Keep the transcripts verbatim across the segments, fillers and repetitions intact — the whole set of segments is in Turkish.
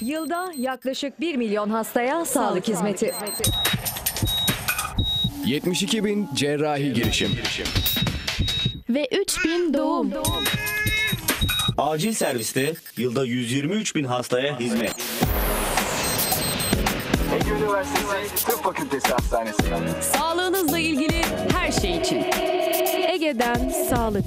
Yılda yaklaşık bir milyon hastaya sağlık hizmeti. yetmiş iki bin cerrahi girişim. Ve üç bin doğum. Acil serviste yılda yüz yirmi üç bin hastaya hizmet. Ege Üniversitesi Tıp Fakültesi Hastanesi. Sağlığınızla ilgili her şey için. Ege'den sağlık.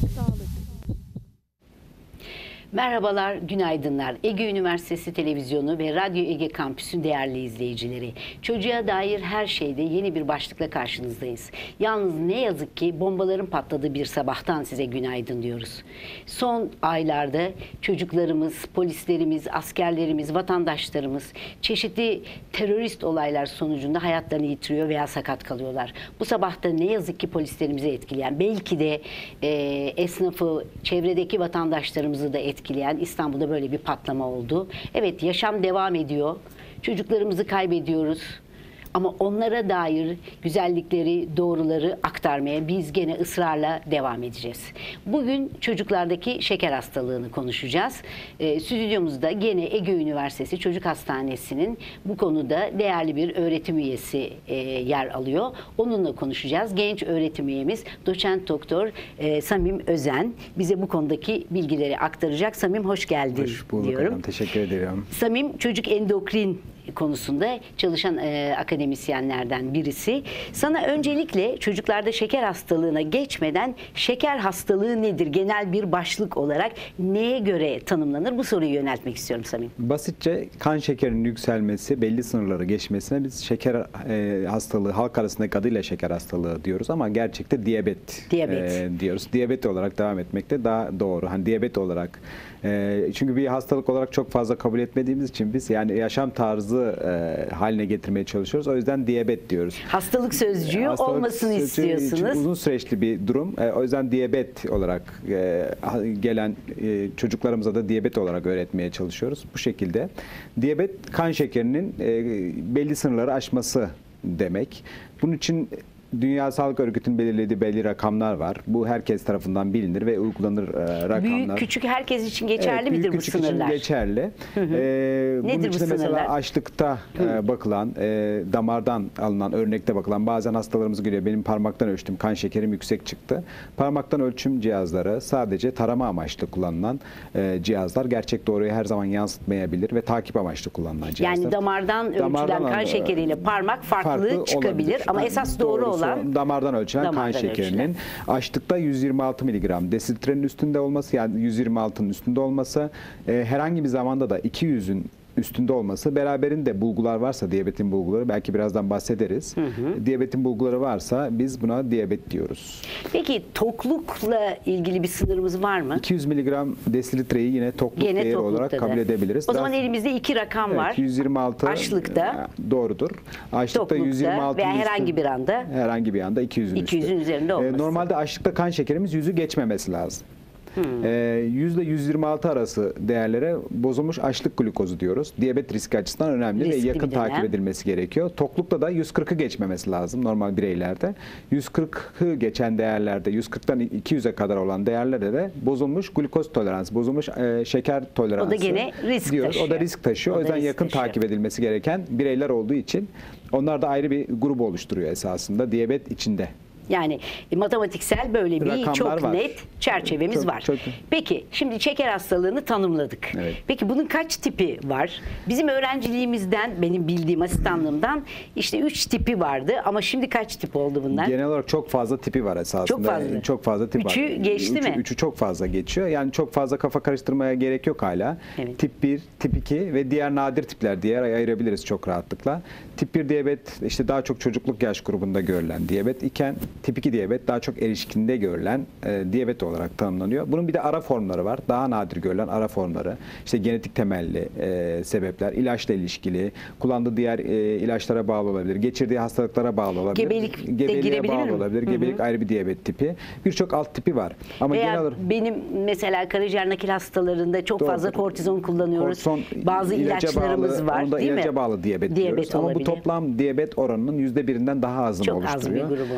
Merhabalar, günaydınlar. Ege Üniversitesi Televizyonu ve Radyo Ege Kampüsü değerli izleyicileri. Çocuğa dair her şeyde yeni bir başlıkla karşınızdayız. Yalnız ne yazık ki bombaların patladığı bir sabahtan size günaydın diyoruz. Son aylarda çocuklarımız, polislerimiz, askerlerimiz, vatandaşlarımız çeşitli terörist olaylar sonucunda hayatlarını yitiriyor veya sakat kalıyorlar. Bu sabahta ne yazık ki polislerimizi etkileyen, belki de e, esnafı, çevredeki vatandaşlarımızı da etkileyen etkileyen İstanbul'da böyle bir patlama oldu. Evet, yaşam devam ediyor. Çocuklarımızı kaybediyoruz. Ama onlara dair güzellikleri, doğruları aktarmaya biz gene ısrarla devam edeceğiz. Bugün çocuklardaki şeker hastalığını konuşacağız. E, stüdyomuzda gene Ege Üniversitesi Çocuk Hastanesi'nin bu konuda değerli bir öğretim üyesi e, yer alıyor. Onunla konuşacağız. Genç öğretim üyemiz Doçent Doktor e, Samim Özen bize bu konudaki bilgileri aktaracak. Samim, hoş geldin Hoş bulduk diyorum. hocam, teşekkür ederim. Samim çocuk endokrin konusunda çalışan e, akademisyenlerden birisi. Sana öncelikle çocuklarda şeker hastalığına geçmeden şeker hastalığı nedir? Genel bir başlık olarak neye göre tanımlanır? Bu soruyu yöneltmek istiyorum Samim. Basitçe kan şekerinin yükselmesi, belli sınırları geçmesine biz şeker e, hastalığı, halk arasındaki adıyla şeker hastalığı diyoruz ama gerçekte diyabet, Diyabet. E, diyoruz. Diyabet olarak devam etmek de daha doğru. Hani diyabet olarak. E, çünkü bir hastalık olarak çok fazla kabul etmediğimiz için biz yani yaşam tarzı e, haline getirmeye çalışıyoruz. O yüzden diyabet diyoruz. Hastalık sözcüğü Hastalık olmasını sözcüğü için istiyorsunuz. uzun süreçli bir durum. E, o yüzden diyabet olarak e, gelen e, çocuklarımıza da diyabet olarak öğretmeye çalışıyoruz. Bu şekilde. Diyabet kan şekerinin e, belli sınırları aşması demek. Bunun için Dünya Sağlık Örgütü'nün belirlediği belli rakamlar var. Bu herkes tarafından bilinir ve uygulanır e, rakamlar. Büyük, küçük herkes için geçerli Evet, midir büyük, bu küçük sınırlar? için geçerli. Hı hı. Ee, bunun Nedir bu içinde sınırlar? mesela açlıkta e, bakılan, e, damardan alınan, örnekte bakılan bazen hastalarımız geliyor. Benim parmaktan ölçtüm, kan şekerim yüksek çıktı. Parmaktan ölçüm cihazları sadece tarama amaçlı kullanılan e, cihazlar. Gerçek doğruyu her zaman yansıtmayabilir ve takip amaçlı kullanılan cihazlar. Yani damardan ölçülen Damardan kan al- şekeriyle parmak farklı, farklı çıkabilir olabilir. ama Yani esas doğru doğrusu olan damardan ölçülen damardan kan şekerinin ölçülen. açlıkta yüz yirmi altı miligram desilitrenin üstünde olması, yani yüz yirmi altının üstünde olması, e, herhangi bir zamanda da iki yüzün üstünde olması, beraberinde bulgular varsa, diyabetin bulguları, belki birazdan bahsederiz. Hı hı. Diyabetin bulguları varsa biz buna diyabet diyoruz. Peki toklukla ilgili bir sınırımız var mı? iki yüz miligram desilitreyi yine tokluk Gene değeri toklukta olarak da. kabul edebiliriz. O zaman Daha- elimizde iki rakam Evet, var. yüz yirmi altı Açlıkta, e, doğrudur. Açlıkta toklukta yüz yirmi altı veya herhangi bir anda herhangi bir anda iki yüzün iki yüzün üzerinde olması. normalde açlıkta kan şekerimiz yüzü geçmemesi lazım. Hmm. yüz ile yüz yirmi altı arası değerlere bozulmuş açlık glukozu diyoruz. Diyabet riski açısından önemli Riskli ve yakın bir dönem. takip edilmesi gerekiyor. Toklukta da yüz kırkı geçmemesi lazım normal bireylerde. yüz kırkı geçen değerlerde, yüz kırktan iki yüze kadar olan değerlerde de bozulmuş glukoz toleransı, bozulmuş e, şeker toleransı. O da gene risk diyoruz. taşıyor. O da risk taşıyor. O O da yüzden risk yakın taşıyor. takip edilmesi gereken bireyler olduğu için onlar da ayrı bir grubu oluşturuyor esasında diyabet içinde. Yani e, matematiksel böyle bir Rakamlar çok var. net çerçevemiz Çok- var. çok- Peki şimdi şeker hastalığını tanımladık. Evet. Peki bunun kaç tipi var? Bizim öğrenciliğimizden, benim bildiğim asistanlığımdan işte üç tipi vardı ama şimdi kaç tip oldu bunlar? Genel olarak çok fazla tipi var esasında. Çok fazla. Çok fazla tip Üçü var. geçti üçü, mi? Üçü çok fazla geçiyor. Yani çok fazla kafa karıştırmaya gerek yok hala. Evet. Tip bir, tip iki ve diğer nadir tipler diye ayırabiliriz çok rahatlıkla. Tip bir diyabet işte daha çok çocukluk yaş grubunda görülen diyabet iken tip iki diyabet daha çok erişkinde görülen e, diyabet olarak tanımlanıyor. Bunun bir de ara formları var. Daha nadir görülen ara formları. İşte genetik temelli e, sebepler, ilaçla ilişkili, kullandığı diğer e, ilaçlara bağlı olabilir, geçirdiği hastalıklara bağlı olabilir. Gebelik de Gebeliğe girebilir bağlı mi? olabilir. Hı hı. Gebelik ayrı bir diyabet tipi. Birçok alt tipi var. Ama Veya genel olarak benim mesela karaciğer nakil hastalarında çok Doğrudur. fazla kortizon kullanıyoruz. kortizon Bazı ilaca ilaçlarımız bağlı, var, onu da değil ilaca mi? bağlı diyabet, Diyabet diyoruz. Ama bu olabilir. toplam diyabet oranının yüzde birinden daha azını Çok az bir oluşturuyor. grubu.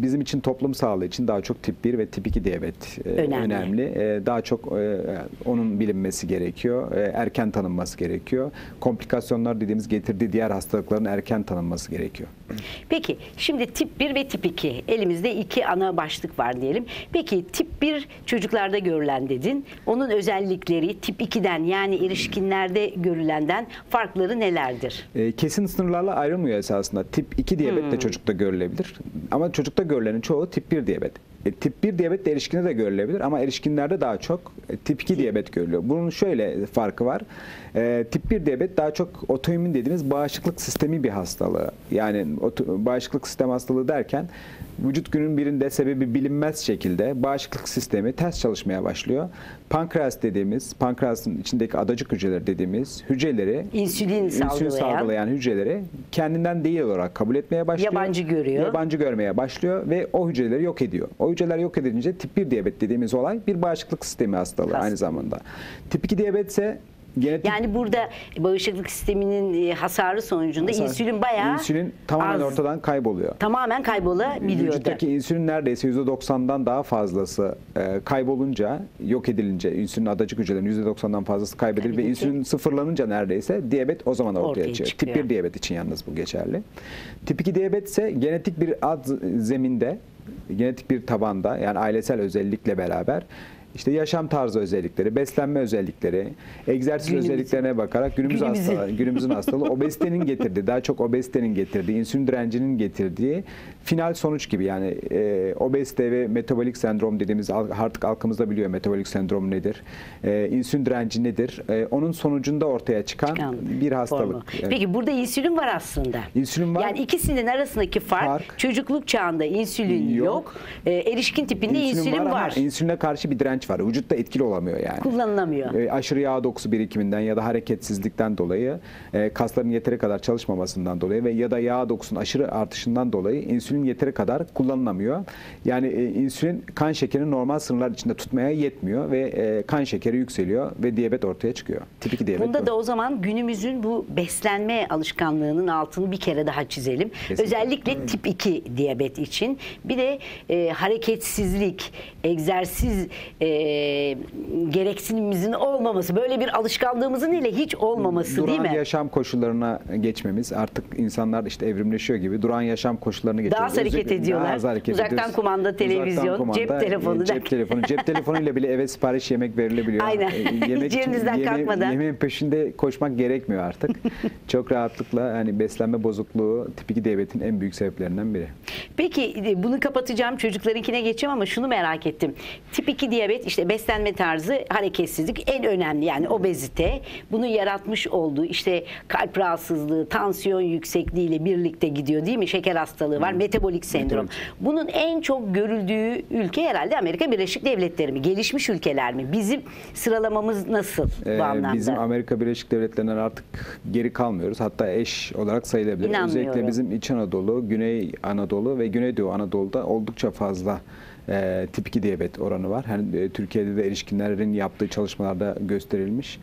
bizim için toplum sağlığı için daha çok tip bir ve tip iki diyabet e, Önemli. önemli. E, daha çok e, onun bilinmesi gerekiyor. E, erken tanınması gerekiyor. Komplikasyonlar dediğimiz getirdiği diğer hastalıkların erken tanınması gerekiyor. Peki şimdi tip bir ve tip iki. Elimizde iki ana başlık var diyelim. Peki tip bir çocuklarda görülen dedin. Onun özellikleri tip ikiden yani erişkinlerde görülenden farkları nelerdir? E, kesin sınırlarla ayrılmıyor esasında. Tip iki diyabet de çocukta görülebilir. Ama çocukta görülenin çoğu tip bir diyabet. E, tip bir diyabet de erişkinde de görülebilir ama erişkinlerde daha çok e, tip iki diyabet görülüyor. Bunun şöyle farkı var. E, tip bir diyabet daha çok otoimmün dediğimiz bağışıklık sistemi bir hastalığı. Yani oto, bağışıklık sistem hastalığı derken vücut günün birinde sebebi bilinmez şekilde bağışıklık sistemi ters çalışmaya başlıyor. Pankreas dediğimiz, pankreasın içindeki adacık hücreler dediğimiz hücreleri, İnsülin salgılayan. salgılayan hücreleri kendinden değil olarak kabul etmeye başlıyor. Yabancı görüyor. Yabancı görmeye başlıyor ve o hücreleri yok ediyor. O hücreler yok edilince tip bir diyabet dediğimiz olay bir bağışıklık sistemi hastalığı Hastalığı. aynı zamanda. Tip iki diyabet ise genetik Yani burada bağışıklık sisteminin e, hasarı sonucunda hasar- insülin bayağı insülin tamamen az, ortadan kayboluyor. tamamen kaybolabiliyor. Vücuttaki insülin neredeyse yüzde doksandan daha fazlası e, kaybolunca, yok edilince insülin adacık hücrelerinin yüzde doksandan fazlası kaybedilir Tabii ve ki. insülin sıfırlanınca neredeyse diyabet o zaman ortaya, Ortaya çıkıyor. çıkıyor. Tip bir diyabet için yalnız bu geçerli. Tip iki diyabet ise genetik bir ad zeminde, genetik bir tabanda yani ailesel özellikle beraber İşte yaşam tarzı özellikleri, beslenme özellikleri, egzersiz Günümüz- özelliklerine bakarak günümüz Günümüzün. hastalığı, günümüzün hastalığı obezitenin getirdiği, daha çok obezitenin getirdiği, insülin direncinin getirdiği final sonuç gibi yani e, obezite ve metabolik sendrom dediğimiz artık halkımızda biliyor metabolik sendrom nedir, e, insülin direnci nedir, e, onun sonucunda ortaya çıkan, Çıkan bir hastalık. formu. Evet. Peki burada insülin var aslında. İnsülin var. Yani ikisinin arasındaki fark, Fark. çocukluk çağında insülin yok, Yok. e, erişkin tipinde insülin, var, var. ama insüline karşı bir direnç var. Vücutta etkili olamıyor yani. Kullanılamıyor. E, aşırı yağ dokusu birikiminden ya da hareketsizlikten dolayı, e, kasların yeteri kadar çalışmamasından dolayı ve ya da yağ dokusunun aşırı artışından dolayı insülin yeteri kadar kullanılamıyor. Yani e, insülin kan şekerini normal sınırlar içinde tutmaya yetmiyor ve e, kan şekeri yükseliyor ve diyabet ortaya çıkıyor. Tip iki diyabet. Bunda bu. da o zaman günümüzün bu beslenme alışkanlığının altını bir kere daha çizelim. Kesinlikle. Özellikle tip iki diyabet için. Bir de e, hareketsizlik, egzersiz e, gereksinimimizin olmaması, böyle bir alışkanlığımızın hele hiç olmaması Duran değil mi? yaşam koşullarına geçmemiz, artık insanlar işte evrimleşiyor gibi duran yaşam koşullarını geçiyor. Daha az hareket ediyorlar. Uzaktan kumanda, televizyon, cep telefonu e, cep derken. telefonu, cep telefonuyla bile eve sipariş yemek verilebiliyor. Aynen. E, Hiç yerinizden yeme- kalkmadan. Yemeğin peşinde koşmak gerekmiyor artık. Çok rahatlıkla hani beslenme bozukluğu tip iki diyabetin en büyük sebeplerinden biri. Peki e, bunu kapatacağım, çocuklarınkine geçeceğim ama şunu merak ettim. Tip iki diyabet işte beslenme tarzı, hareketsizlik en önemli yani obezite. Bunu yaratmış olduğu işte kalp rahatsızlığı, tansiyon yüksekliğiyle birlikte gidiyor değil mi? Şeker hastalığı var, metabolik sendrom. Metabolik. Bunun en çok görüldüğü ülke herhalde Amerika Birleşik Devletleri mi? Gelişmiş ülkeler mi? Bizim sıralamamız nasıl Ee, bu anlamda? Bizim Amerika Birleşik Devletleri'nden artık geri kalmıyoruz. Hatta eş olarak sayılabilir. İnanmıyorum. Özellikle bizim İç Anadolu, Güney Anadolu ve Güneydoğu Anadolu'da oldukça fazla e, tip iki diyabet oranı var. Hani e, Türkiye'de de erişkinlerin yaptığı çalışmalarda gösterilmiş.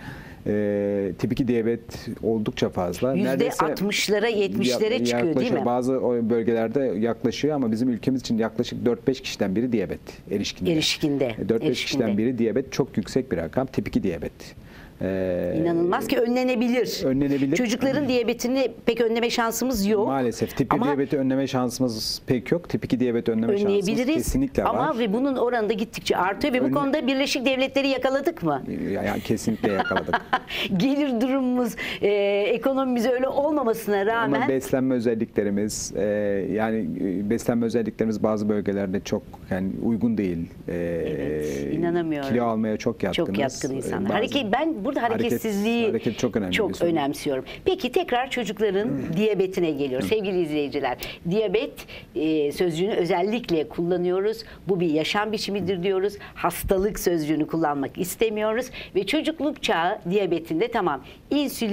E, tip iki diyabet oldukça fazla. yüzde Neredeyse altmışlara yetmişlere yak- çıkıyor değil yaklaşıyor. mi? Bazı o bölgelerde yaklaşıyor ama bizim ülkemiz için yaklaşık dört beş kişiden biri diyabet. Erişkinde. Erişkinde. dört beş Erişkinde. kişiden biri diyabet, çok yüksek bir rakam. Tip iki diyabet. Ee, İnanılmaz ki önlenebilir. Önlenebilir. Çocukların diyabetini pek önleme şansımız yok. Maalesef tip bir Ama diyabeti önleme şansımız pek yok. Tip iki diyabeti önleme şansımız önleyebiliriz. kesinlikle Ama var. ve bunun oranı da gittikçe artıyor ve bu Önle- konuda Birleşik Devletleri yakaladık mı? Ya- yani kesinlikle yakaladık. Gelir durumumuz, e, ekonomimiz öyle olmasına rağmen Ama beslenme özelliklerimiz e, yani e, beslenme özelliklerimiz bazı bölgelerde çok yani uygun değil. E, Evet, inanamıyorum. Kilo almaya çok yatkınız. çok yatkın insanlar. E, bazı- Hareket, ben burada Hareket- hareketsizliği hareket çok önemli bir çok sorun. önemsiyorum. Peki tekrar çocukların diyabetine geliyor. Sevgili izleyiciler, diyabet e, sözcüğünü özellikle kullanıyoruz. Bu bir yaşam biçimidir diyoruz. Hastalık sözcüğünü kullanmak istemiyoruz ve çocukluk çağı diyabetinde tamam insülin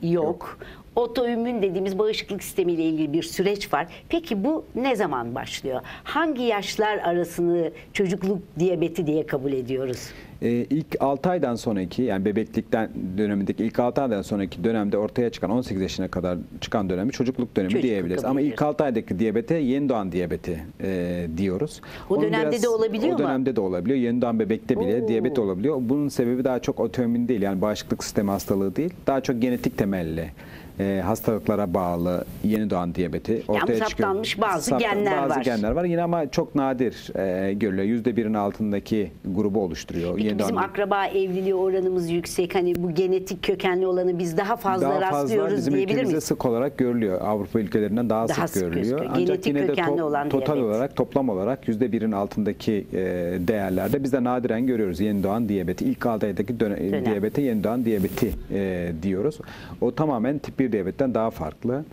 yok. Otoimmün dediğimiz bağışıklık sistemiyle ilgili bir süreç var. Peki bu ne zaman başlıyor? Hangi yaşlar arasını çocukluk diyabeti diye kabul ediyoruz? Ee, ilk altı aydan sonraki, yani bebeklikten dönemindeki ilk altı aydan sonraki dönemde ortaya çıkan on sekiz yaşına kadar çıkan dönemi çocukluk dönemi Çocukluk diyebiliriz. kabul Ama ediyoruz. ilk altı aydaki diyabete yeni doğan diyabeti e, diyoruz. O Onun dönemde biraz- de olabiliyor O mu? dönemde de olabiliyor. Yeni doğan bebekte bile Oo. diyabet olabiliyor. Bunun sebebi daha çok otoimmün değil, yani bağışıklık sistemi hastalığı değil. Daha çok genetik temelli. E, hastalıklara bağlı yeni doğan diyabeti ortaya çıkıyor. saptanmış bazı Saptan- genler bazı var. genler var. Yine ama çok nadir e, görülüyor. Yüzde birin altındaki grubu oluşturuyor. Peki Yeni bizim doğan- akraba evliliği oranımız yüksek. Hani bu genetik kökenli olanı biz daha fazla daha fazla rastlıyoruz bizim diyebilir ülkemizde miyiz? sık olarak görülüyor. Avrupa ülkelerinden daha, Daha sık sık görülüyor. gözüküyor. Ancak Genetik yine de kökenli to- olan total diyabet. olarak, toplam olarak yüzde birin altındaki e, değerlerde biz de nadiren görüyoruz yeni doğan diyabeti. İlk altı aydaki döne- Dönem. diyabete yeni doğan diyabeti e, diyoruz. O tamamen tip bir diyabetten daha farklı.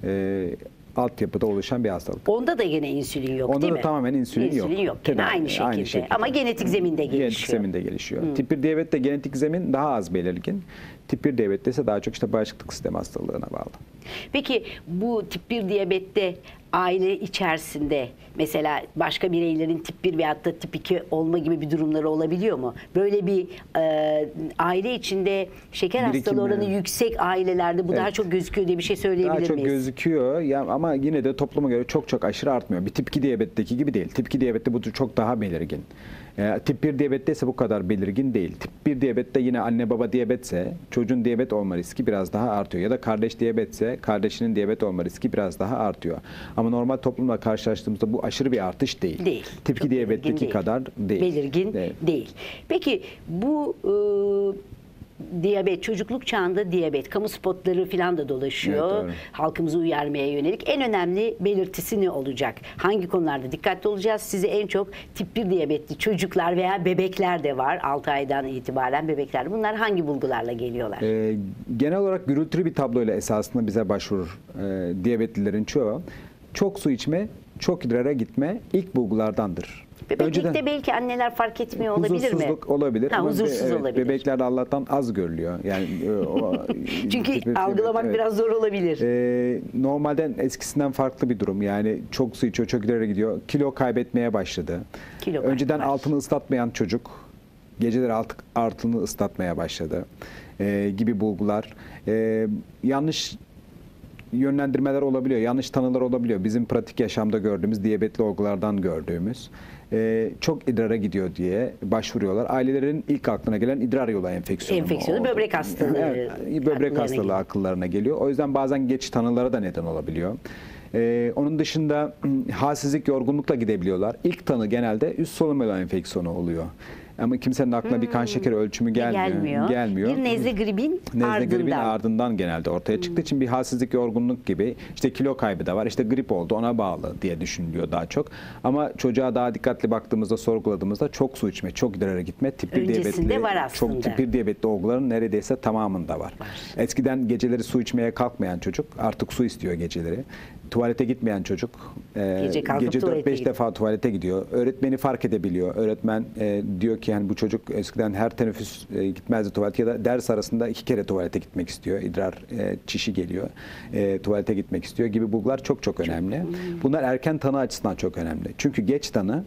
E, altyapıda oluşan bir hastalık. Onda da gene insülin yok Onda değil da mi? tamamen insülin yok. İnsülin yok. Yine Tedavi- aynı şekilde. aynı şekilde. Ama genetik zeminde gelişiyor. Genetik zeminde gelişiyor. Tip bir diyabette genetik zemin daha az belirgin. Tip bir diyabette ise daha çok işte bağışıklık sistemi hastalığına bağlı. Peki bu tip bir diyabette aile içerisinde mesela başka bireylerin tip bir veyahut da tip iki olma gibi bir durumları olabiliyor mu? Böyle bir e, aile içinde şeker Birikimi. hastalığı oranı yüksek ailelerde bu daha Evet. çok gözüküyor diye bir şey söyleyebilir Daha çok miyiz? gözüküyor ya, ama yine de topluma göre çok çok aşırı artmıyor. Bir tip iki diyabetteki gibi değil. Tip iki diyabette bu çok daha belirgin. E, tip bir diyabette ise bu kadar belirgin değil. Tip bir diyabette yine anne baba diyabetse çocuğun diyabet olma riski biraz daha artıyor. Ya da kardeş diyabetse kardeşinin diyabet olma riski biraz daha artıyor. Ama normal toplumla karşılaştığımızda bu aşırı bir artış değil. Değil. Tip iki Çok belirgin diyabetteki değil. kadar değil. Belirgin Değil. değil. Peki bu e, diyabet, çocukluk çağında diyabet, kamu spotları falan da dolaşıyor. Evet, doğru. Halkımızı uyarmaya yönelik. En önemli belirtisi ne olacak? Hangi konularda dikkatli olacağız? Sizi en çok tip bir diyabetli çocuklar veya bebekler de var. altı aydan itibaren bebekler. Bunlar hangi bulgularla geliyorlar? Ee, genel olarak gürültülü bir tabloyla esasında bize başvurur e, diyabetlilerin çoğu. Çok su içme, çok idrara gitme ilk bulgulardandır. Bebeklikte belki anneler fark etmiyor olabilir mi? Huzursuzluk olabilir. Ha, ama huzursuz be- evet, olabilir. Bebeklerde Allah'tan az görülüyor. Yani e, o, Çünkü evet, algılamak evet. biraz zor olabilir. Ee, normalden eskisinden farklı bir durum. Yani çok su içiyor, çok idrara gidiyor. Kilo kaybetmeye başladı. Kilo Önceden kaybı var. altını ıslatmayan çocuk geceleri alt, altını ıslatmaya başladı Ee, gibi bulgular. Ee, yanlış yönlendirmeler olabiliyor, yanlış tanılar olabiliyor. Bizim pratik yaşamda gördüğümüz, diyabetli olgulardan gördüğümüz. Ee, çok idrara gidiyor diye başvuruyorlar. Ailelerin ilk aklına gelen idrar yolu enfeksiyonu. Enfeksiyonu, oldu. böbrek hastalığı Evet, böbrek akıllarına hastalığı geliyor. akıllarına geliyor. O yüzden bazen geç tanılara da neden olabiliyor. Ee, onun dışında halsizlik, yorgunlukla gidebiliyorlar. İlk tanı genelde üst solunum yolu enfeksiyonu oluyor. Ama kimsenin aklına bir kan şekeri ölçümü gelmiyor. gelmiyor. gelmiyor. Bir nezle gribin Nezle ardından. gribin ardından genelde ortaya çıktığı için bir halsizlik, yorgunluk gibi, işte kilo kaybı da var, işte grip oldu ona bağlı diye düşünülüyor daha çok. Ama çocuğa daha dikkatli baktığımızda, sorguladığımızda çok su içme, çok idrara gitme, tip bir Öncesinde diyabetli, var aslında. çok tip bir diyabetli olguların neredeyse tamamında var. Eskiden geceleri su içmeye kalkmayan çocuk artık su istiyor geceleri. Tuvalete gitmeyen çocuk e, Gece kalkıp gece tuvalete dört beş gidiyor. defa tuvalete gidiyor. Öğretmeni fark edebiliyor. Öğretmen e, diyor ki yani bu çocuk eskiden her teneffüs e, gitmezdi tuvalete, ya da ders arasında iki kere tuvalete gitmek istiyor. İdrar e, çişi geliyor. E, tuvalete gitmek istiyor gibi bulgular çok çok önemli. Bunlar erken tanı açısından çok önemli. Çünkü geç tanı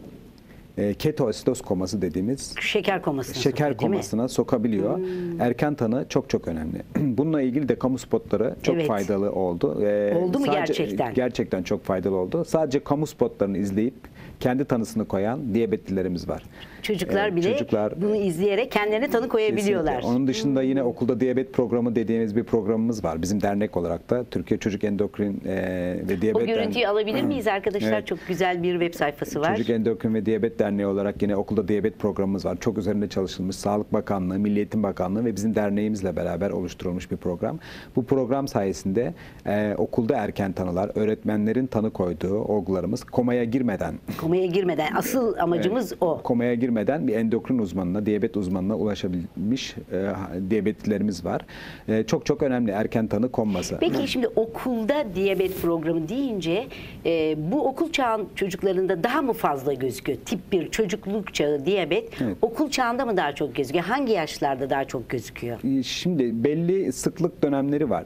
e, ketoasidoz koması dediğimiz Şeker komasına şeker sokuyor, değil mi? komasına sokabiliyor. Erken tanı çok çok önemli. Bununla ilgili de kamu spotları çok Evet. faydalı oldu. Ee, Oldu mu sadece- gerçekten? Gerçekten çok faydalı oldu. Sadece kamu spotlarını izleyip kendi tanısını koyan diyabetlilerimiz var. Çocuklar Ee, bile çocuklar- bunu izleyerek kendilerine tanı koyabiliyorlar. Kesinlikle. Onun dışında yine okulda diyabet programı dediğimiz bir programımız var. Bizim dernek olarak da Türkiye Çocuk Endokrin e, ve O Diyabet görüntüyü Derneği- alabilir miyiz arkadaşlar? Evet. Çok güzel bir web sayfası var. Çocuk Endokrin ve Diyabet Derneği olarak yine okulda diyabet programımız var. Çok üzerinde çalışılmış. Sağlık Bakanlığı, Milli Eğitim Bakanlığı ve bizim derneğimizle beraber oluşturulmuş bir program. Bu program sayesinde e, okulda erken tanılar, öğretmenlerin tanı koyduğu olgularımız komaya girmeden komaya girmeden asıl amacımız o. Komaya girmeden bir endokrin uzmanına, diyabet uzmanına ulaşabilmiş e, diyabetlilerimiz var. E, çok çok önemli erken tanı konması. Peki şimdi okulda diyabet programı deyince e, bu okul çağı çocuklarında daha mı fazla gözüküyor? Tip bir çocukluk çağı diyabet Evet. okul çağında mı daha çok gözüküyor? Hangi yaşlarda daha çok gözüküyor? Şimdi belli sıklık dönemleri var.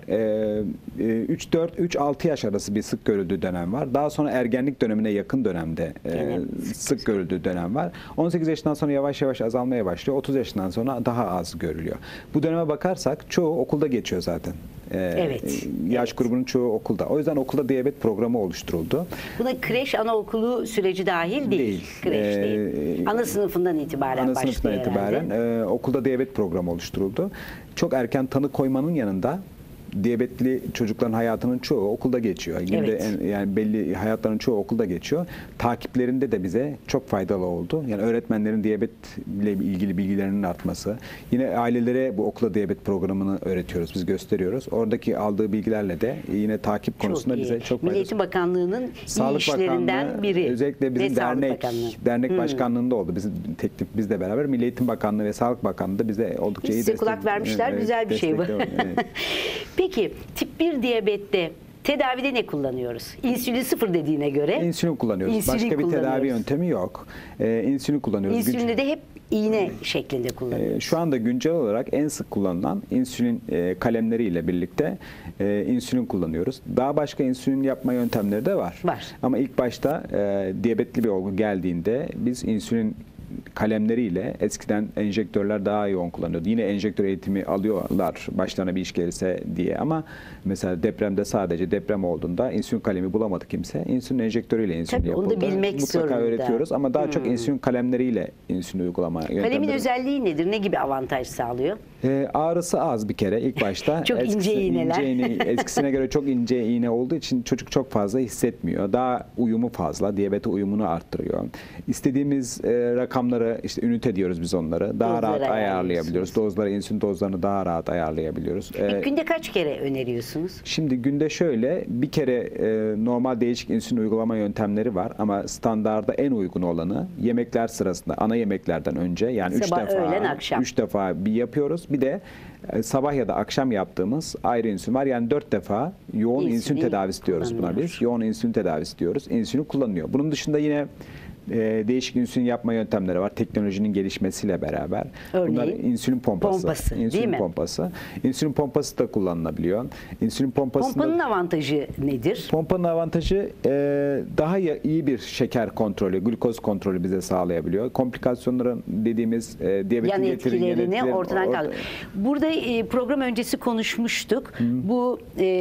üç dört üç altı yaş arası bir sık görüldüğü dönem var. Daha sonra ergenlik dönemine yakın dönemde e, Evet. sık görüldüğü dönem var. on sekiz yaşından sonra yavaş yavaş azalmaya başlıyor. otuz yaşından sonra daha az görülüyor. Bu döneme bakarsak çoğu okulda geçiyor zaten. E, Evet. Yaş Evet. grubunun çoğu okulda. O yüzden okulda diyabet programı oluşturuldu. Buna kreş, anaokulu süreci dahil değil. Değil. Kreş Ee, değil. Ana sınıfından itibaren Ana başlıyor sınıftan herhalde. itibaren e, okulda diyabet programı oluşturuldu. Çok erken tanı koymanın yanında diyabetli çocukların hayatının çoğu okulda geçiyor. Yine Evet. de en- yani belli hayatların çoğu okulda geçiyor. Takiplerinde de bize çok faydalı oldu. Yani öğretmenlerin diyabetle ilgili bilgilerinin artması. Yine ailelere bu okula diyabet programını öğretiyoruz, biz gösteriyoruz. Oradaki aldığı bilgilerle de yine takip konusunda Çok iyi. bize çok Milli faydası. Eğitim Bakanlığı'nın iyi Sağlık işlerinden Bakanlığı, biri. özellikle Ve bizim Sağlık dernek Bakanlığı. dernek Hmm. başkanlığında oldu. Bizim teklif bizle beraber Milli Eğitim Bakanlığı ve Sağlık Bakanlığı da bize oldukça iyi Size destek. kulak vermişler. Evet, Güzel bir şey bu. destekliyor. Evet. Peki tip bir diyabette tedavide ne kullanıyoruz? İnsülin sıfır dediğine göre. İnsülin kullanıyoruz. İnsülin Başka bir tedavi kullanıyoruz. yöntemi yok. Ee, insülin kullanıyoruz. İnsülini Güç- de hep iğne şeklinde kullanıyoruz. Ee, Şu anda güncel olarak en sık kullanılan insülin e, kalemleriyle birlikte e, insülin kullanıyoruz. Daha başka insülin yapma yöntemleri de var. Var. Ama ilk başta e, diyabetli bir olgu geldiğinde biz insülin kalemleriyle eskiden enjektörler daha yoğun kullanıyordu. Yine enjektör eğitimi alıyorlar başlarına bir iş gelirse diye ama mesela depremde sadece deprem olduğunda insülin kalemi bulamadı kimse. İnsülin enjektörüyle insülin Tabii, onu yapıldı. da bilmek Mutlaka zorunda. öğretiyoruz ama daha çok Hmm. insülin kalemleriyle insülin uygulama yöntemleri. Kalemin özelliği nedir? Ne gibi avantaj sağlıyor? Ee, ağrısı az bir kere ilk başta. Çok ince Eskisi- iğneler. ince iğne- eskisine göre çok ince iğne olduğu için çocuk çok fazla hissetmiyor. Daha uyumu fazla, diyabete uyumunu arttırıyor. İstediğimiz e, rakamları, işte ünite diyoruz biz onları, daha Dozları rahat ayarlayabiliyoruz. ayarlıyorsunuz. Dozları, insülin dozlarını daha rahat ayarlayabiliyoruz. Ee, Peki günde kaç kere öneriyorsunuz? Şimdi günde şöyle bir kere e, normal değişik insülin uygulama yöntemleri var ama standarda en uygun olanı yemekler sırasında ana yemeklerden önce yani üç Sabah, defa öğlen, akşam. üç defa bir yapıyoruz. Bir de e, sabah ya da akşam yaptığımız ayrı insülin var. Yani dört defa yoğun insülin, İnsülin tedavisi diyoruz buna kullanılıyor. biz. Yoğun insülin tedavisi diyoruz. İnsülin kullanılıyor. Bunun dışında yine e, değişik insülin yapma yöntemleri var. Teknolojinin gelişmesiyle beraber. Örneğin? Bunlar insülin pompası. Pompası, değil insülin mi? pompası. İnsülin pompası da kullanılabiliyor. İnsülin pompasında Pompanın avantajı nedir? Pompanın avantajı e, daha ya- iyi bir şeker kontrolü, glukoz kontrolü bize sağlayabiliyor. Komplikasyonların dediğimiz e, diyabetin Yan getirin- yan etkilerini etkilerini ortadan orta- kaldırıyor. Burada e, program öncesi konuşmuştuk. Bu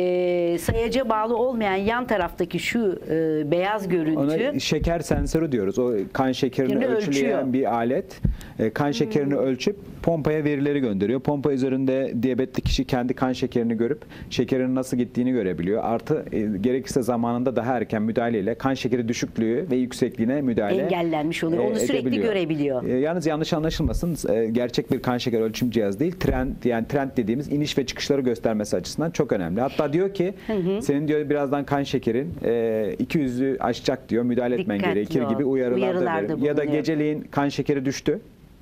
e, sayaca bağlı olmayan yan taraftaki şu e, beyaz görüntü. Ona şeker sensörü diyoruz. O kan şekerini Şimdi ölçüleyen ölçüyor. bir alet. E, kan şekerini ölçüp pompaya verileri gönderiyor. Pompa üzerinde diyabetli kişi kendi kan şekerini görüp şekerinin nasıl gittiğini görebiliyor. Artı e, gerekirse zamanında daha erken müdahaleyle kan şekeri düşüklüğü ve yüksekliğine müdahale Engellenmiş oluyor. Onu sürekli edebiliyor. görebiliyor. E, yalnız yanlış anlaşılmasın. e, gerçek bir kan şeker ölçüm cihazı değil. Trend yani trend dediğimiz iniş ve çıkışları göstermesi açısından çok önemli. Hatta diyor ki senin diyor birazdan kan şekerin e, iki yüzü aşacak diyor. Müdahale etmen Dikkatli gerekir ol. gibi uyarılar da Uyarılarda veriyor. Ya da bulunuyor. geceleyin kan şekeri düştü.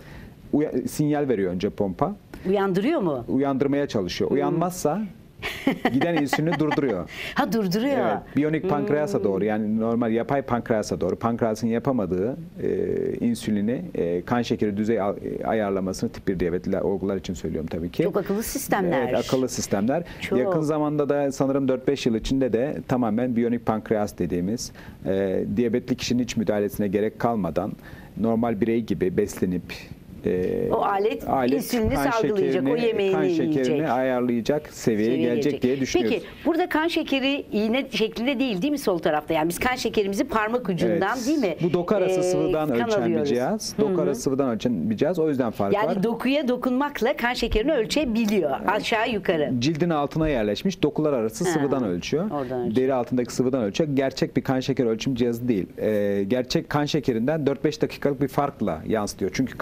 Uya- sinyal veriyor önce pompa. Uyandırıyor mu? Uyandırmaya çalışıyor. Uyanmazsa giden insülini durduruyor. Ha durduruyor. Evet, biyonik pankreasa Hmm. doğru yani normal yapay pankreasa doğru pankreasın yapamadığı e, insülini e, kan şekeri düzey al- e, ayarlamasını tip bir diyabetli olgular için söylüyorum tabii ki. Çok akıllı sistemler. Evet, akıllı sistemler. Çok. Yakın zamanda da sanırım dört beş yıl içinde de tamamen biyonik pankreas dediğimiz e, diyabetli kişinin hiç müdahalesine gerek kalmadan normal birey gibi beslenip e, O alet insülini kan salgılayacak, o şekerini- yemeğini kan şekerini yiyecek. ayarlayacak seviyeye Seviyeye gelecek, gelecek. diye düşünüyoruz. Peki burada kan şekeri iğne şeklinde değil değil mi sol tarafta? Yani biz kan şekerimizi parmak ucundan Evet. değil mi? Bu doku arası Ee, sıvıdan kan ölçen bir alıyoruz. cihaz. Doku arası sıvıdan ölçen bir cihaz. O yüzden fark Yani var. dokuya dokunmakla kan şekerini ölçebiliyor. Aşağı yukarı. Cildin altına yerleşmiş dokular arası Ha, sıvıdan ölçüyor. oradan ölçüyor. Deri altındaki sıvıdan ölçüyor. Gerçek bir kan şeker ölçüm cihazı değil. Ee, gerçek kan şekerinden dört beş dakikalık bir farkla yansıtıyor. Çünkü kanın gidip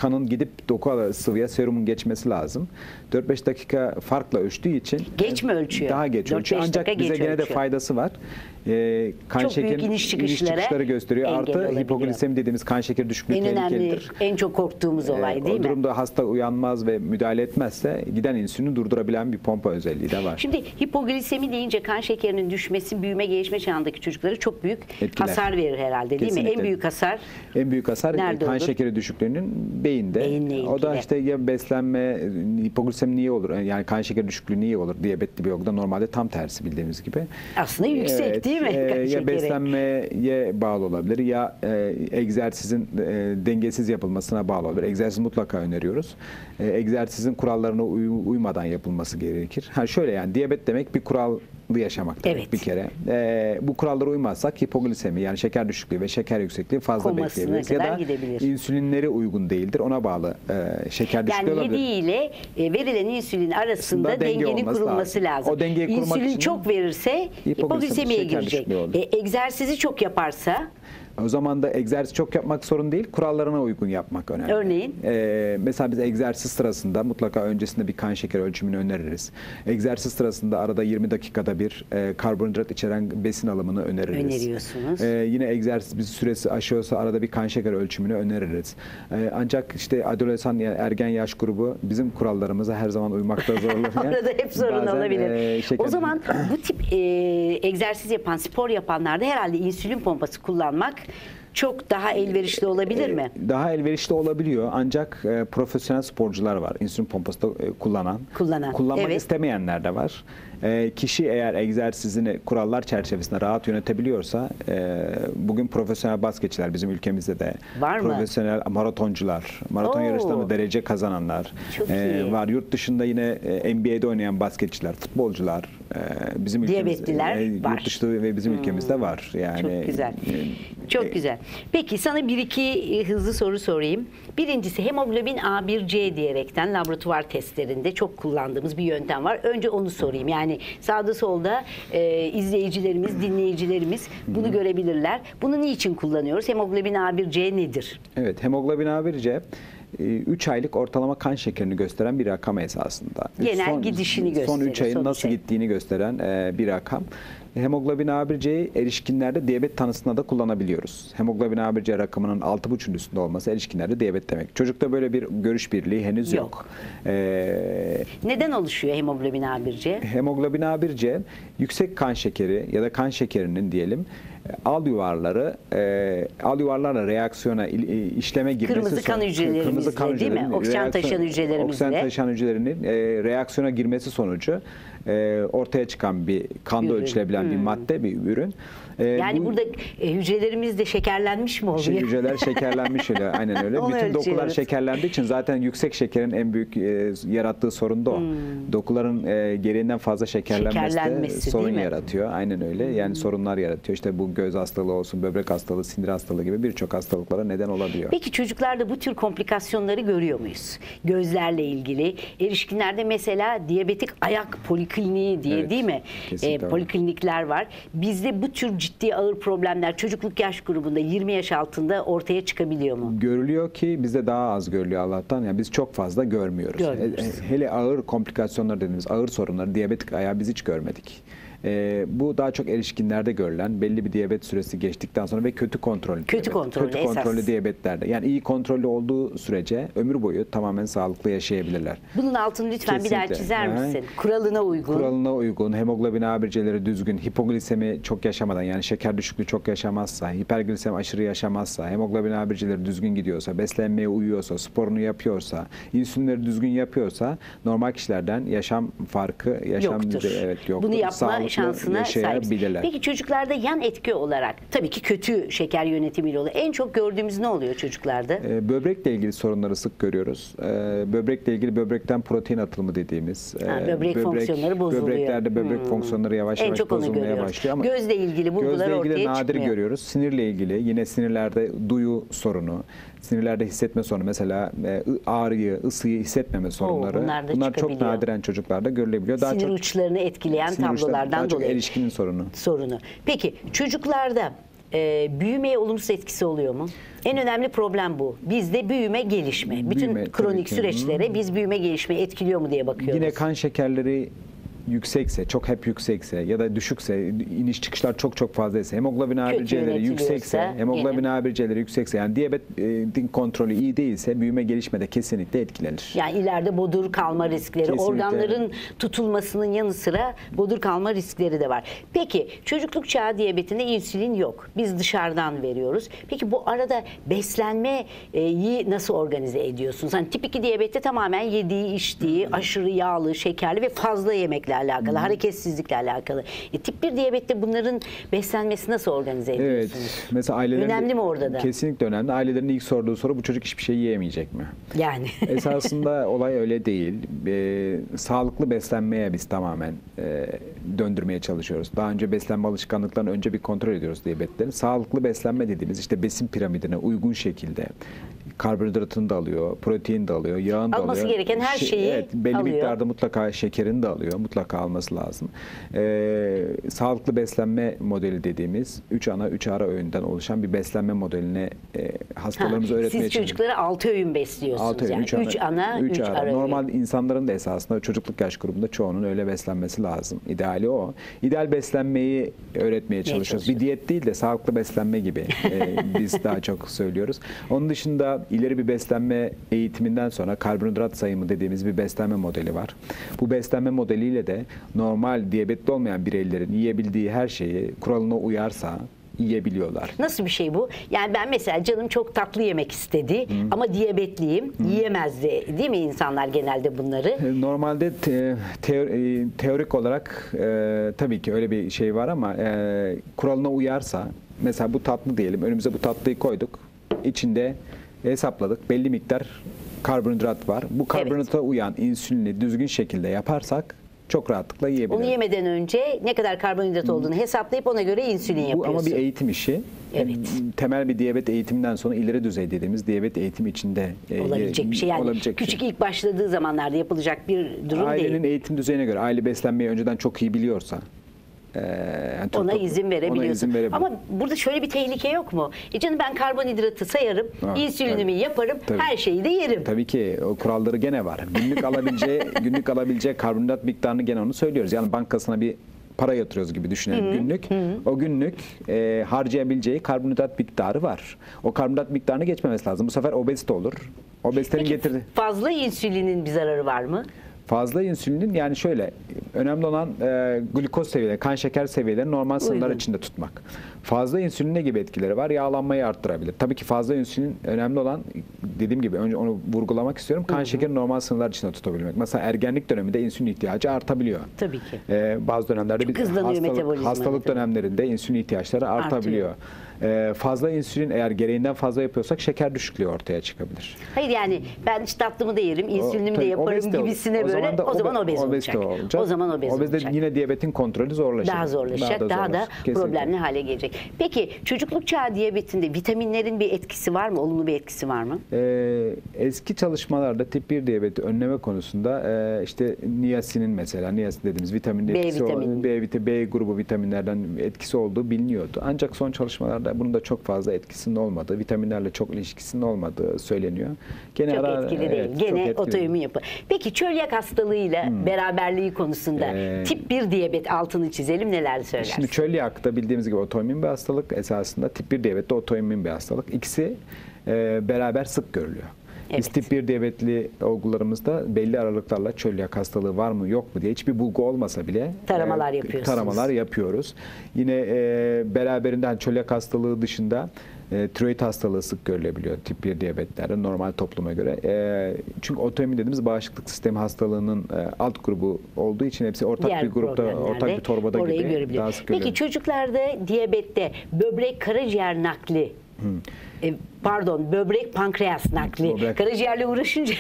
doku sıvıya serumun geçmesi lazım. dört beş dakika farkla ölçtüğü için Geç mi ölçüyor? Daha geç dört ölçüyor. beş Ancak dakika bize geç gene de ölçüyor. faydası var. Ee, kan Çok büyük şekerin iniş çıkışlara çıkışları gösteriyor. engel Artı olabiliyor. hipoglisemi dediğimiz kan şekeri düşüklüğü En önemli, tehlikelidir. en çok korktuğumuz olay Ee, değil o mi? durumda hasta uyanmaz ve müdahale etmezse giden insülini durdurabilen bir pompa özelliği de var. Şimdi hipoglisemi deyince kan şekerinin düşmesi büyüme gelişme çağındaki çocuklara çok büyük Etkiler. hasar verir herhalde değil mi? Kesinlikle. En büyük hasar En büyük hasar Nerede kan olur? şekeri düşüklüğünün beyinde. Beyinle O da ilgili. işte ya beslenme, hipoglisemi niye olur? Yani kan şekeri düşüklüğü niye olur? Diyabetli bir yolda normalde tam tersi bildiğimiz gibi. aslında yüksek Evet, değil mi? e, kan ya şekeri? beslenmeye bağlı olabilir ya e, egzersizin e, dengesiz yapılmasına bağlı olabilir. Egzersiz mutlaka öneriyoruz. E, egzersizin kurallarına uy- uymadan yapılması gerekir. Ha şöyle yani diyabet demek bir kurallı yaşamak demek Evet. bir kere. E, bu kurallara uymazsak hipoglisemi yani şeker düşüklüğü ve şeker yüksekliği fazla Komasına bekleyebiliriz. Ya kadar da gidebilir. insülinleri uygun değildir. Ona bağlı e, şeker düşüklüğü Yani olabilir. yedi ile e, verilen insülin arasında Aslında denge dengenin olması kurulması lazım. lazım. O dengeyi kurmak İnsülin için çok verirse hipoglisemi, hipoglisemiye şeker girecek. düşüklüğü olur. E, egzersizi çok yaparsa O zaman da egzersiz çok yapmak sorun değil, kurallarına uygun yapmak önemli. Örneğin? Ee, mesela biz egzersiz sırasında mutlaka öncesinde bir kan şekeri ölçümünü öneririz. Egzersiz sırasında arada yirmi dakikada bir e, karbonhidrat içeren besin alımını öneririz. Öneriyorsunuz. Ee, yine egzersiz bir süresi aşıyorsa arada bir kan şekeri ölçümünü öneririz. Ee, ancak işte adolesan yani ergen yaş grubu bizim kurallarımıza her zaman uymakta zorlanıyor. Orada hep sorun Bazen, olabilir. e, şeker- O zaman bu tip e, egzersiz yapan, spor yapanlarda herhalde insülin pompası kullanmak çok daha elverişli olabilir mi? Daha elverişli olabiliyor ancak e, profesyonel sporcular var. İnsülin pompası da e, kullanan. Kullanan, Kullanmak evet. istemeyenler de var. E, kişi eğer egzersizini kurallar çerçevesinde rahat yönetebiliyorsa e, bugün profesyonel basketçiler bizim ülkemizde de Var mı? profesyonel maratoncular, maraton Oo. yarışlarında derece kazananlar Çok e, iyi. var. Yurt dışında yine e, N B A'de oynayan basketçiler, futbolcular e, bizim ülkemizde Diyabetliler e, var. yurt dışı ve bizim ülkemizde var. Yani Çok güzel. e, Çok e, güzel. Peki sana bir iki e, hızlı soru sorayım. Birincisi hemoglobin A bir C diyerekten laboratuvar testlerinde çok kullandığımız bir yöntem var. Önce onu sorayım. Yani sağda solda e, izleyicilerimiz, dinleyicilerimiz bunu görebilirler. Bunu niçin kullanıyoruz? Hemoglobin A bir C nedir? Evet, hemoglobin A bir C üç aylık ortalama kan şekerini gösteren bir rakam esasında. Genel gidişini Son gösteriyor, üç ayın son üç nasıl ay. gittiğini gösteren e, bir rakam. Hemoglobin A bir C'yi erişkinlerde diyabet tanısında da kullanabiliyoruz. Hemoglobin A bir C rakamının altı buçuğun üstünde olması erişkinlerde diyabet demek. Çocukta böyle bir görüş birliği henüz yok. Yok. Ee, Neden oluşuyor hemoglobin A bir C? Hemoglobin A bir C yüksek kan şekeri ya da kan şekerinin diyelim al yuvarları e, al yuvarlarla reaksiyona il- işleme girmesi Kırmızı kan son- hücrelerimizle, kırmızı kan değil mi? hücrelerinin Oksijen reaksiyon- taşıyan hücrelerimizle. oksijen taşıyan hücrelerinin e, reaksiyona girmesi sonucu e, ortaya çıkan bir kanda Ürün. ölçülebilen bir madde, bir ürün. E, Yani bu- burada e, hücrelerimiz de şekerlenmiş mi oluyor? şey, hücreler şekerlenmiş öyle. Aynen öyle. Onu Bütün dokular ölçüyoruz. şekerlendiği için zaten yüksek şekerin en büyük e, yarattığı sorun da o. Dokuların e, gereğinden fazla şekerlenmesi, de Şekerlenmesi, sorun değil mi? yaratıyor. Aynen öyle. Yani sorunlar yaratıyor. İşte bu göz hastalığı olsun, böbrek hastalığı, sinir hastalığı gibi birçok hastalıklara neden olabiliyor. Peki çocuklarda bu tür komplikasyonları görüyor muyuz? Gözlerle ilgili. Erişkinlerde mesela diyabetik ayak polikliniği diye Evet, değil mi? kesinlikle var. poliklinikler var. Bizde bu tür ciddi ağır problemler çocukluk yaş grubunda yirmi yaş altında ortaya çıkabiliyor mu? Görülüyor ki bizde daha az görülüyor Allah'tan. Yani biz çok fazla görmüyoruz. Görmüyoruz. He- Hele ağır komplikasyonlar dediğimiz ağır sorunları, diyabetik ayağı biz hiç görmedik. Ee, bu daha çok erişkinlerde görülen belli bir diyabet süresi geçtikten sonra ve kötü kontrollü Kötü diyabet. kontrollü kötü esas. kontrollü diyabetlerde. Yani iyi kontrollü olduğu sürece ömür boyu tamamen sağlıklı yaşayabilirler. Bunun altını lütfen bir daha Kesinlikle. çizer Aha. misin? Kuralına uygun. Kuralına uygun, hemoglobin A bir C'leri düzgün, hipoglisemi çok yaşamadan yani şeker düşüklüğü çok yaşamazsa, hiperglisemi aşırı yaşamazsa, hemoglobin A bir C'leri düzgün gidiyorsa, beslenmeye uyuyorsa, sporunu yapıyorsa, insülinleri düzgün yapıyorsa normal kişilerden yaşam farkı, yaşam Yoktur. düzeyi evet yoktur. Bunu yapma Sağlıklı şansına sahipsin. yaşayabilirler. Peki çocuklarda yan etki olarak tabii ki kötü şeker yönetimiyle oluyor. En çok gördüğümüz ne oluyor çocuklarda? Ee, Böbrekle ilgili sorunları sık görüyoruz. Ee, Böbrekle ilgili böbrekten protein atılımı dediğimiz. Ha, e, böbrek fonksiyonları bozuluyor. Böbreklerde böbrek Hmm. fonksiyonları yavaş En yavaş çok onu bozulmaya görüyoruz. başlıyor. Ama Gözle ilgili bulgular gözle ilgili ortaya nadir çıkmıyor. görüyoruz. Sinirle ilgili yine sinirlerde duyu sorunu, sinirlerde hissetme sorunu. Mesela e, ağrıyı, ısıyı hissetmeme sorunları. bunlar da Bunlar çok çıkabiliyor. nadiren çocuklarda görülebiliyor. Daha Sinir çok uçlarını etkileyen sinir uçları- tablolardan daha çok dolayı. erişkinin sorunu. sorunu. Peki çocuklarda e, büyümeye olumsuz etkisi oluyor mu? En önemli problem bu. Bizde büyüme, gelişme. Bütün Büyüme, tabii kronik ki. süreçlere biz büyüme, gelişme etkiliyor mu diye bakıyoruz. Yine kan şekerleri yüksekse, çok hep yüksekse ya da düşükse, iniş çıkışlar çok çok fazlaysa, hemoglobin A bir C'leri yönetiliyorsa yüksekse, hemoglobin yine. A bir C'leri yüksekse, yani diyabetin kontrolü iyi değilse büyüme gelişmede kesinlikle etkilenir. Yani ileride bodur kalma riskleri, Kesinlikle. organların tutulmasının yanı sıra bodur kalma riskleri de var. Peki çocukluk çağı diyabetinde insülin yok. Biz dışarıdan veriyoruz. Peki bu arada beslenmeyi nasıl organize ediyorsunuz? Hani tip iki diyabette tamamen yediği, içtiği, aşırı yağlı, şekerli ve fazla yemekle alakalı, hareketsizlikle alakalı. E, tip bir diyabette bunların beslenmesi nasıl organize ediyorsunuz? Evet. Mesela ailelerin Önemli mi orada da? Kesinlikle önemli. Ailelerin ilk sorduğu soru, bu çocuk hiçbir şey yiyemeyecek mi? Yani. Esasında olay öyle değil. E, sağlıklı beslenmeye biz tamamen e, döndürmeye çalışıyoruz. Daha önce beslenme alışkanlıklarını önce bir kontrol ediyoruz diyabetlerin. Sağlıklı beslenme dediğimiz işte besin piramidine uygun şekilde karbonhidratını da alıyor, protein de alıyor, yağını da alıyor. Alması gereken her Şey- şeyi evet, belli alıyor. miktarda mutlaka şekerini de alıyor. Mutlaka alması lazım. Ee, sağlıklı beslenme modeli dediğimiz üç ana üç ara öğünden oluşan bir beslenme modeline e, hastalarımıza Ha, öğretmeye siz çalışıyoruz. çocuklara altı öğün besliyorsunuz Altı öğün, yani. üç Üç, ana, üç, üç ara öğün. Normal insanların da esasında çocukluk yaş grubunda çoğunun öyle beslenmesi lazım. İdeali o. İdeal beslenmeyi öğretmeye çalışıyoruz. Bir çalışıyoruz. diyet değil de sağlıklı beslenme gibi e, biz daha çok söylüyoruz. Onun dışında ileri bir beslenme eğitiminden sonra karbonhidrat sayımı dediğimiz bir beslenme modeli var. Bu beslenme modeliyle de normal diyabetli olmayan bireylerin yiyebildiği her şeyi kuralına uyarsa yiyebiliyorlar. Nasıl bir şey bu? Yani ben mesela canım çok tatlı yemek istedi ama diyabetliyim, yiyemezdi değil mi insanlar genelde bunları? Normalde te- teo- teorik olarak e, tabii ki öyle bir şey var ama e, kuralına uyarsa, mesela bu tatlı diyelim, önümüze bu tatlıyı koyduk, içinde hesapladık, belli miktar karbonhidrat var. Bu karbonhidrata uyan insülini düzgün şekilde yaparsak çok rahatlıkla yiyebiliriz. Onu yemeden önce ne kadar karbonhidrat olduğunu hesaplayıp ona göre insülin Bu yapıyorsun. ama bir eğitim işi. Evet. Temel bir diyabet eğitiminden sonra ileri düzey dediğimiz diyabet eğitimi içinde e, olabilecek bir şey. Yani olabilecek bir küçük şey. ilk başladığı zamanlarda yapılacak bir durum Ailenin değil. eğitim düzeyine göre, aile beslenmeyi önceden çok iyi biliyorsa e, yani çok Ona da- izin verebiliyorsun. ona izin verebilir. Ama burada şöyle bir tehlike yok mu? E canım ben karbonhidratı sayarım, Ha, insülinimi tabii. yaparım, Tabii. her şeyi de yerim. Tabii ki o kuralları gene var. Günlük alabileceği günlük alabileceği karbonhidrat miktarını gene onu söylüyoruz. Yani bankasına bir para yatırıyoruz gibi düşünelim günlük. O günlük e, harcayabileceği karbonhidrat miktarı var. O karbonhidrat miktarını geçmemesi lazım. Bu sefer obezite olur. Obezitenin Peki getirdiği fazla insülinin bir zararı var mı? fazla insülinin, yani şöyle, önemli olan e, glikoz seviyeleri, kan şeker seviyelerini normal sınırlar Uygun. içinde tutmak. Fazla insülin ne gibi etkileri var? Yağlanmayı arttırabilir. Tabii ki fazla insülin önemli olan, dediğim gibi önce onu vurgulamak istiyorum. Kan şekeri normal sınırlar içinde tutabilmek. Mesela ergenlik döneminde insülin ihtiyacı artabiliyor. Tabii ki. Ee, bazı dönemlerde bir hızlanıyor hastalık, metabolizma, hastalık tabii. dönemlerinde insülin ihtiyaçları artabiliyor. Ee, fazla insülin eğer gereğinden fazla yapıyorsak şeker düşüklüğü ortaya çıkabilir. Hayır yani ben işte tatlımı da yerim, insülinimi de tabii, yaparım obezite olur. gibisine O böyle zaman da o zaman obe- obez obezite olacak. O zaman obez Obezite olacak. yine diyabetin kontrolü zorlaşacak. Daha zorlaşacak, daha, da zorlaşır. Kesinlikle. problemli hale gelecek. Peki çocukluk çağı diyabetinde vitaminlerin bir etkisi var mı? Olumlu bir etkisi var mı? Ee, eski çalışmalarda tip bir diyabeti önleme konusunda e, işte niyasinin, mesela niyasin dediğimiz vitaminin B etkisi vitamini. olan- B, vit- B grubu vitaminlerden etkisi olduğu biliniyordu. Ancak son çalışmalarda bunun da çok fazla etkisinin olmadığı, vitaminlerle çok ilişkisinin olmadığı söyleniyor. Gene Çok ara- etkili değil. evet, çok Gene etkili Hmm. otoimmün yapı. Peki çölyak hastalığıyla beraberliği konusunda Ee, tip bir diyabet altını çizelim, neler söylersin? Şimdi çölyak da bildiğimiz gibi otoimmün bir hastalık. Esasında tip bir diyabet de otoimmün bir hastalık. İkisi e, beraber sık görülüyor. Biz Evet. tip bir diyabetli olgularımızda belli aralıklarla çölyak hastalığı var mı yok mu diye hiçbir bulgu olmasa bile Taramalar e, yapıyorsunuz. taramalar yapıyoruz. Yine e, beraberinden çölyak hastalığı dışında e, tiroid hastalığı sık görülebiliyor tip bir diyabetlerde normal topluma göre. E, çünkü otoimmün dediğimiz bağışıklık sistemi hastalığının e, alt grubu olduğu için hepsi ortak Diğer bir grupta, problemlerde ortak bir torbada orayı gibi görebiliyor. daha sık Peki görülüyor. çocuklarda diyabette böbrek karaciğer nakli e, pardon böbrek pankreas nakli. Böbrek. Karaciğerle uğraşınca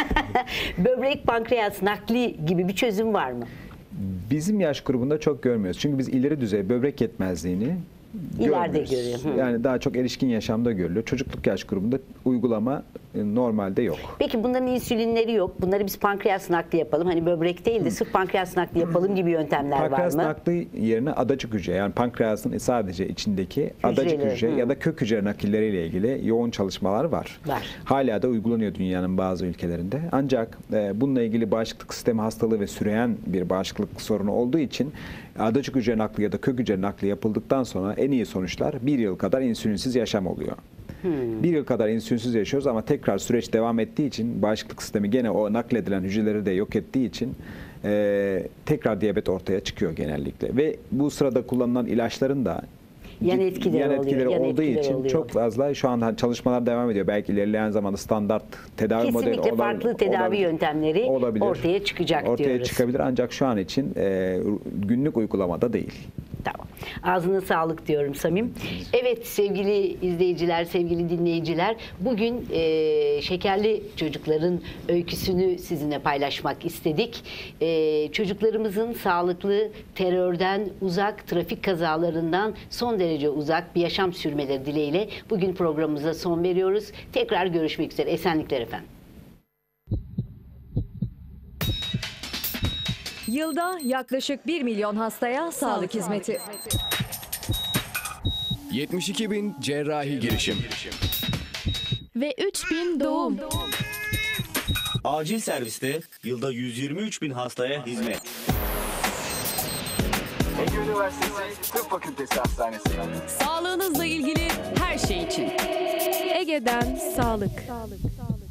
böbrek pankreas nakli gibi bir çözüm var mı? Bizim yaş grubunda çok görmüyoruz. Çünkü biz ileri düzey böbrek yetmezliğini İleride görmüyoruz. görüyor. Hı. Yani daha çok erişkin yaşamda görülüyor. Çocukluk yaş grubunda uygulama e, normalde yok. Peki bunların insülinleri yok. Bunları biz pankreas nakli yapalım. Hani böbrek değil de sırf pankreas nakli yapalım gibi yöntemler Pankreas var mı? nakli yerine adacık hücre, yani pankreasın sadece içindeki adacık hücre hı. ya da kök hücre nakilleriyle ilgili yoğun çalışmalar var. Var. Hala da uygulanıyor dünyanın bazı ülkelerinde. Ancak e, bununla ilgili bağışıklık sistemi hastalığı ve süreyen bir bağışıklık sorunu olduğu için adacık hücre nakli ya da kök hücre nakli yapıldıktan sonra en iyi sonuçlar bir yıl kadar insülinsiz yaşam oluyor. Hmm. Bir yıl kadar insülinsiz yaşıyoruz ama tekrar süreç devam ettiği için bağışıklık sistemi gene o nakledilen hücreleri de yok ettiği için e, tekrar diyabet ortaya çıkıyor genellikle. Ve bu sırada kullanılan ilaçların da Yan etkileri yan oluyor, etkileri yan olduğu etkileri için oluyor. çok fazla şu an çalışmalar devam ediyor. Belki ilerleyen zamanda standart tedavi modeli Kesinlikle olabilir- farklı tedavi olabilir- yöntemleri olabilir. ortaya çıkacak Ortaya diyoruz. çıkabilir ancak şu an için e, günlük uygulamada değil. Tamam. Ağzına sağlık diyorum Samim. Evet sevgili izleyiciler, sevgili dinleyiciler, bugün e, şekerli çocukların öyküsünü sizinle paylaşmak istedik. E, çocuklarımızın sağlıklı, terörden uzak, trafik kazalarından son derece uzak bir yaşam sürmeleri dileğiyle bugün programımıza son veriyoruz. Tekrar görüşmek üzere. Esenlikler efendim. Yılda yaklaşık bir milyon hastaya sağlık hizmeti. yetmiş iki bin cerrahi girişim. Ve üç bin doğum. Acil serviste yılda yüz yirmi üç bin hastaya hizmet. Ege Üniversitesi Tıp Fakültesi Hastanesi. Sağlığınızla ilgili her şey için. Ege'den sağlık.